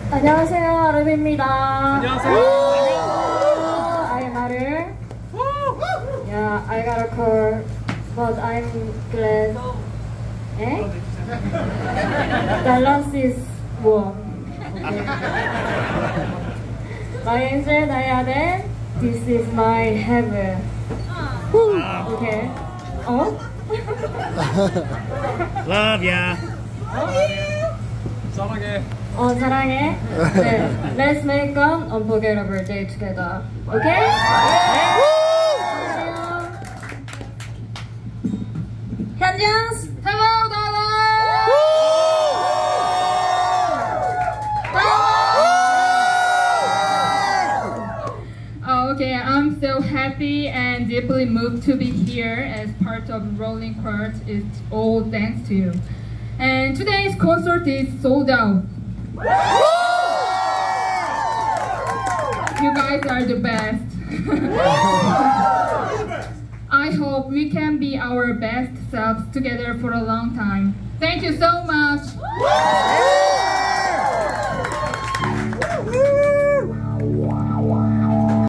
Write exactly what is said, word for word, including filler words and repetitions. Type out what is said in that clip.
안녕하세요, 아름입니다. 안녕하세요. I'm Arem. Yeah, I got a call, but I'm glad. Eh? Dallas is warm. Okay. My angel Diana, this is my heaven. Okay. Oh? Love ya. 어? 사랑해. 어, 사랑해. 네. Let's make an unforgettable day together. Okay? 네. 현정, hello, Dallas. Oh, okay, I'm so happy and deeply moved to be here as part of Rolling Quartz. It's all thanks to you. And today's concert is sold out. You guys are the best. I hope we can be our best selves together for a long time. Thank you so much.